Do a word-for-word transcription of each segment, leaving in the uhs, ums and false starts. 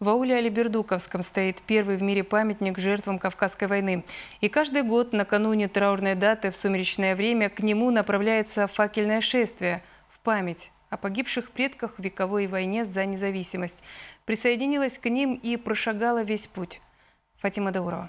В ауле Алибердуковском стоит первый в мире памятник жертвам Кавказской войны. И каждый год накануне траурной даты в сумеречное время к нему направляется факельное шествие в память о погибших предках в вековой войне за независимость. Присоединилась к ним и прошагала весь путь. Фатима Даурова.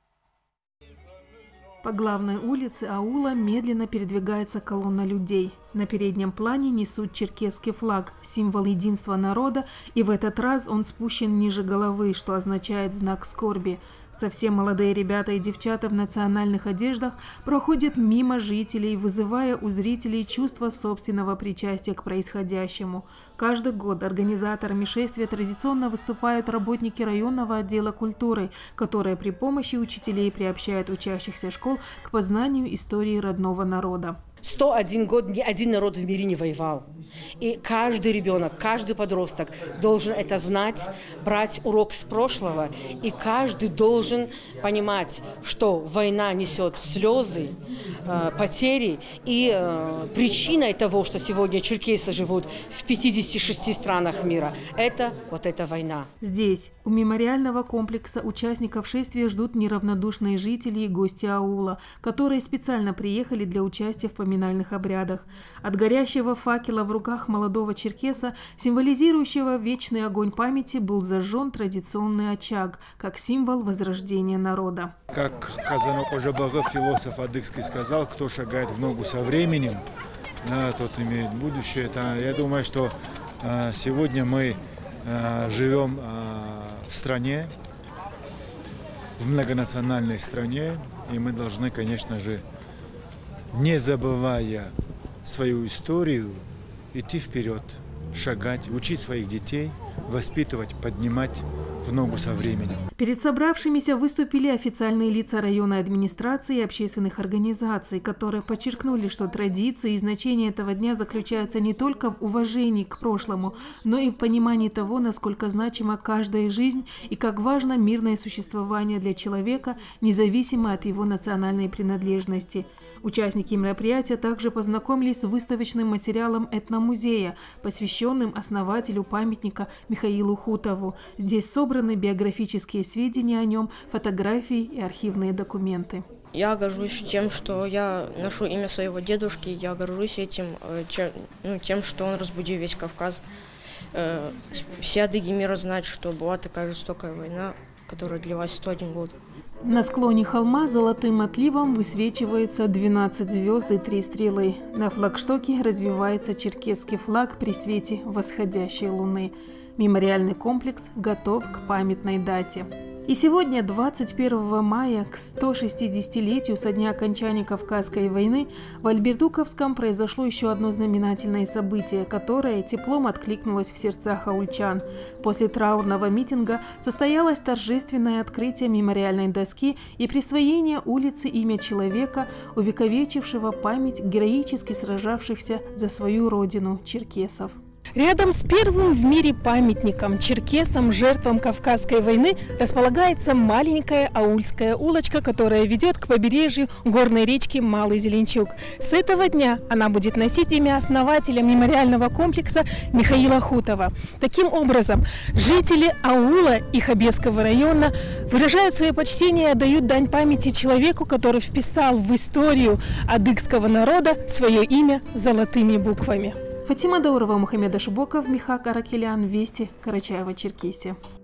По главной улице аула медленно передвигается колонна людей. На переднем плане несут черкесский флаг, символ единства народа, и в этот раз он спущен ниже головы, что означает знак скорби. Совсем молодые ребята и девчата в национальных одеждах проходят мимо жителей, вызывая у зрителей чувство собственного причастия к происходящему. Каждый год организаторами шествия традиционно выступают работники районного отдела культуры, которые при помощи учителей приобщают учащихся школ к познанию истории родного народа. сто один год ни один народ в мире не воевал. И каждый ребенок, каждый подросток должен это знать, брать урок с прошлого. И каждый должен понимать, что война несет слезы, потери. И причиной того, что сегодня черкесы живут в пятидесяти шести странах мира, это вот эта война. Здесь, у мемориального комплекса, участников шествия ждут неравнодушные жители и гости аула, которые специально приехали для участия в поминальных обрядах. От горящего факела в руках молодого черкеса, символизирующего вечный огонь памяти, был зажжен традиционный очаг, как символ возрождения народа. Как Казанок Ожабагов, философ адыгский, сказал, кто шагает в ногу со временем, да, тот имеет будущее. Это, я думаю, что а, сегодня мы а, живем а, в стране, в многонациональной стране, и мы должны, конечно же, не забывая свою историю, идти вперед, шагать, учить своих детей, воспитывать, поднимать в ногу со временем. Перед собравшимися выступили официальные лица районной администрации и общественных организаций, которые подчеркнули, что традиции и значение этого дня заключаются не только в уважении к прошлому, но и в понимании того, насколько значима каждая жизнь и как важно мирное существование для человека, независимо от его национальной принадлежности. Участники мероприятия также познакомились с выставочным материалом этномузея, посвященным основателю памятника Михаилу Хутову. Здесь собраны биографические сведения о нем, фотографии и архивные документы. Я горжусь тем, что я ношу имя своего дедушки, я горжусь этим, ну, тем, что он разбудил весь Кавказ. Все адыги мира знают, что была такая жестокая война, которая длилась сто один год. На склоне холма золотым отливом высвечивается двенадцать звезд и три стрелы. На флагштоке развивается черкесский флаг при свете восходящей луны. Мемориальный комплекс готов к памятной дате. И сегодня, двадцать первого мая, к ста шестидесятилетию со дня окончания Кавказской войны, в Алибердуковском произошло еще одно знаменательное событие, которое теплом откликнулось в сердцах аульчан. После траурного митинга состоялось торжественное открытие мемориальной доски и присвоение улице имя человека, увековечившего память героически сражавшихся за свою родину черкесов. Рядом с первым в мире памятником черкесам, жертвам Кавказской войны, располагается маленькая аульская улочка, которая ведет к побережью горной речки Малый Зеленчук. С этого дня она будет носить имя основателя мемориального комплекса Михаила Хутова. Таким образом, жители аула и Хабесского района выражают свое почтение и отдают дань памяти человеку, который вписал в историю адыгского народа свое имя золотыми буквами. Фатима Даурова, Мухаммед Ашбоков, Михак Аракелян, Вести, Карачаево-Черкесия.